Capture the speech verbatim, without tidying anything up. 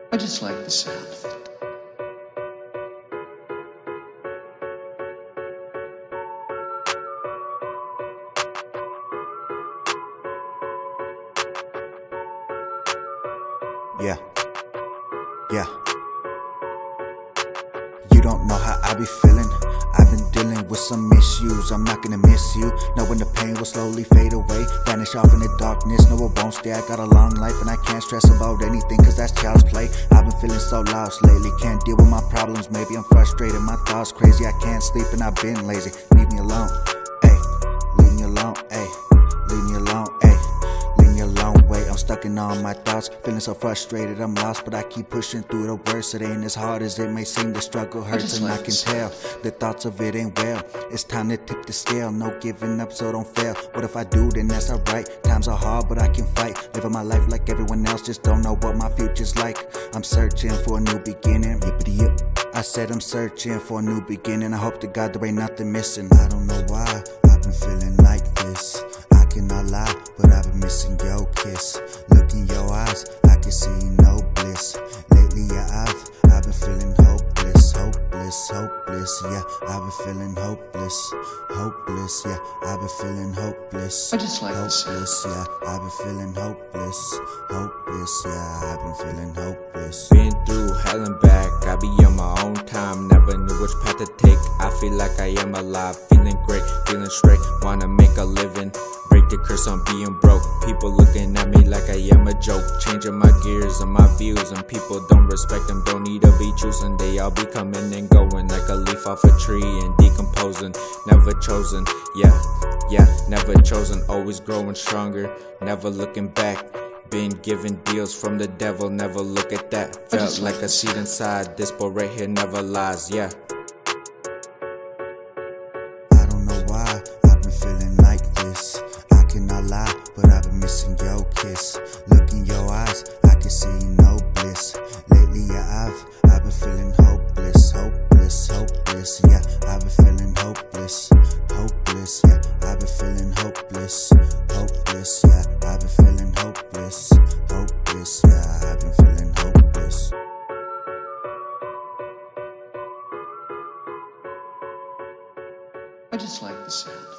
I just like the sound of it. Yeah, yeah. You don't know how I be feeling. I've been dealing with some issues. I'm not gonna miss you, knowing the pain will slowly fade away, vanish off in the darkness. No, it won't stay. I got a long life and I can't stress about anything, cause that's child's play. I've been feeling so lost lately, can't deal with my problems. Maybe I'm frustrated, my thoughts crazy. I can't sleep and I've been lazy. Leave me alone, ayy. Leave me alone, ayy. Leave me alone, ayy. Leave me alone, wait. I'm stuck in all my thoughts, feeling so frustrated, I'm lost, but I keep pushing through the worst. It ain't as hard as it may seem, the struggle hurts and I can tell the thoughts of it ain't well. It's time to tip the scale, no giving up, so don't fail. What if I do, then that's alright. Times are hard, but I can fight, living my life like everyone else, just don't know what my future's like. I'm searching for a new beginning, yippity yip. I said I'm searching for a new beginning, I hope to God there ain't nothing missing. I don't know why I've been feeling like this, I cannot lie, but I've been missing your kiss. Look in your eyes, I can see no bliss. Lately, yeah, I've, I've been feeling hopeless, hopeless, hopeless, yeah. I've been feeling hopeless, hopeless, yeah. I've been feeling hopeless, I just like the sound. hopeless, yeah. I've been feeling hopeless, hopeless, yeah. I've been feeling hopeless. Been through hell and back, I be on my own time. Never knew which path to take, I feel like I am alive. Feeling great, feeling straight, wanna make a living. Break the curse on being broke, people looking at me like I am a joke. Changing my gears and my views, and people don't respect them, don't need to be choosing. They all be coming and going like a leaf off a tree and decomposing. Never chosen, yeah, yeah, never chosen. Always growing stronger, never looking back. Been given deals from the devil, never look at that. Felt like a seed inside, this boy right here never lies, yeah. I don't know why I've been feeling like this, I cannot lie, but I've been missing your kiss. Look in your eyes, I can see no bliss. Lately, yeah, I've, I've been feeling hopeless, hopeless, hopeless, yeah. I've been feeling hopeless, hopeless, yeah. I've been feeling hopeless, hopeless, yeah. I've been feeling hopeless, hopeless, yeah. I've been feeling hopeless. I just like the sound.